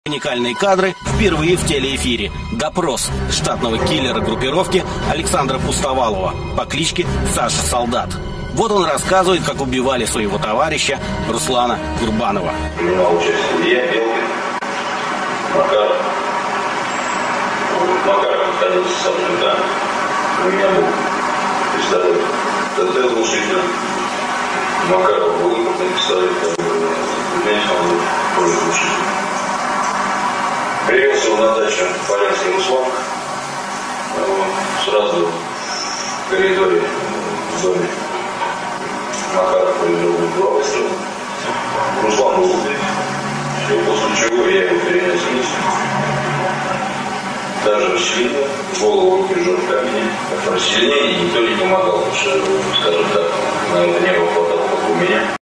Уникальные кадры впервые в телеэфире. Допрос штатного киллера группировки Александра Пустовалова по кличке Саша Солдат. Вот он рассказывает, как убивали своего товарища Руслана Курбанова. Принимал участие я, Белкин, Макаров. Макаров находился со мной, да. У меня был пистолет. ТТ глушитель. Макаров был импортный пистолет. У меня был тоже глушитель. Привез его на дачу Полянский Руслан. Сразу в коридоре в доме Макаров повезел два выстрела. Руслан был убит. И после чего я его перенес вниз. Даже сильно, голову руки жжет камень. Сильнее никто не помогал, потому что, скажем так, на это не было хватало, как у меня.